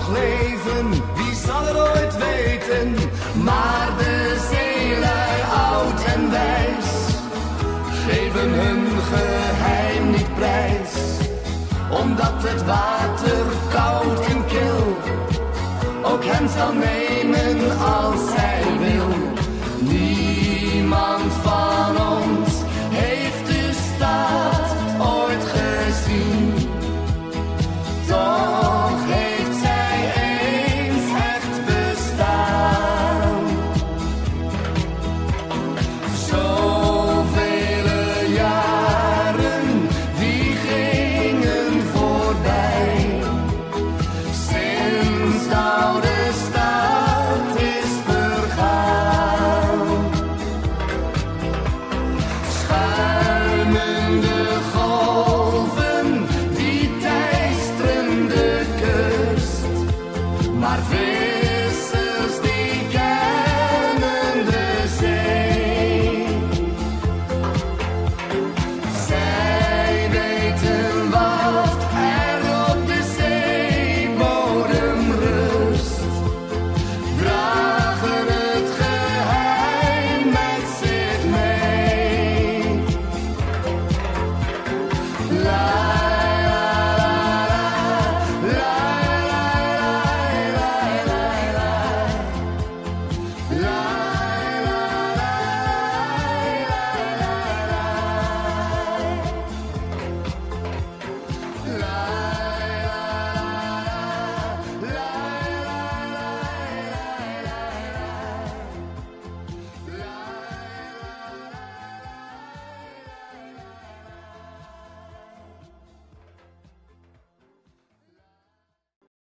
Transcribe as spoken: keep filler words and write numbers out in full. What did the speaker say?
nog leven, wie zal er ooit weten? Maar de zeelui, oud en wijs, geven hun geheim niet prijs. Omdat het water koud en kil ook hen zal nemen als zij wil. Niemand van ons heeft de stad ooit gezien. Toch heeft zij eens echt bestaan. Zoveel jaren die gingen voorbij. Sinds de oude stad is vergaan. Schuimende golven die teisteren de kust. Maar veel